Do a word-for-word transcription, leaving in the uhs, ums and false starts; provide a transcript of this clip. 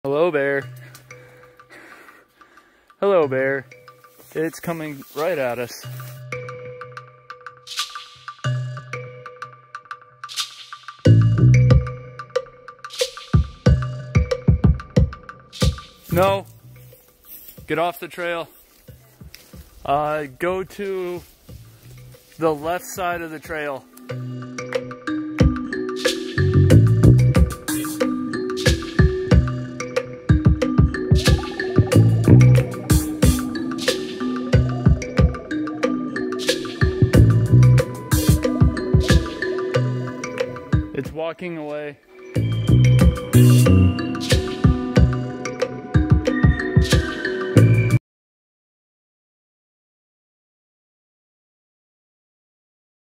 Hello, bear. Hello, bear. It's coming right at us. No. Get off the trail. Uh, go to the left side of the trail. It's walking away.